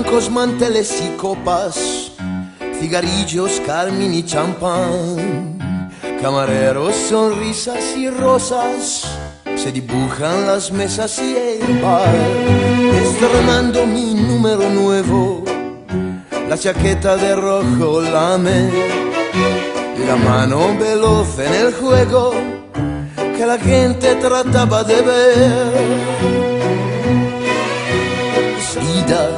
blancos manteles y copas, cigarrillos, carmín y champán, camareros, sonrisas y rosas, se dibujan las mesas y el bar. Estrenando mi número nuevo, la chaqueta de rojo lame, y la mano veloz en el juego que la gente trataba de ver. Vida.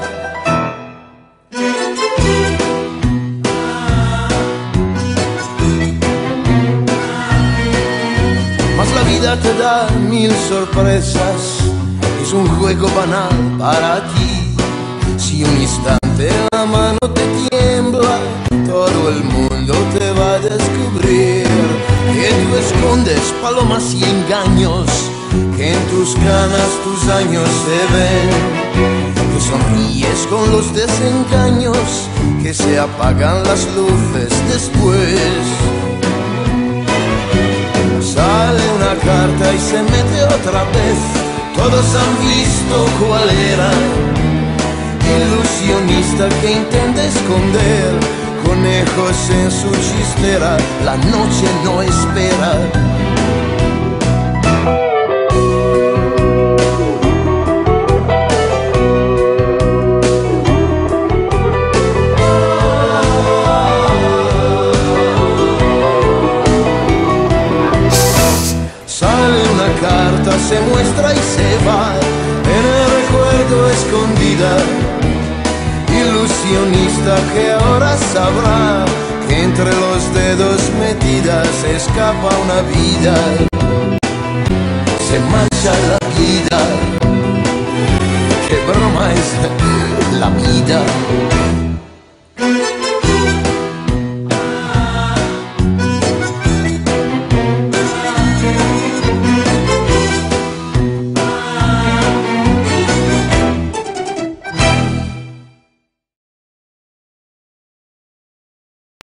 Mas la vida te da mil sorpresas, es un juego banal para ti. Si un instante la mano te tiembla, todo el mundo te va a descubrir que tú escondes palomas y engaños, que en tus canas tus años se ven, que sonríes con los desengaños, que se apagan las luces después. Sale una carta y se mete otra vez, todos han visto cuál era. Ilusionista que intenta esconder conejos en su chistera, la noche no espera. Sale una carta, se muestra y se va, en el recuerdo escondida. Ilusionista que ahora sabrá que entre los dedos metidas se escapa una vida, se mancha la vida. Qué broma es la vida.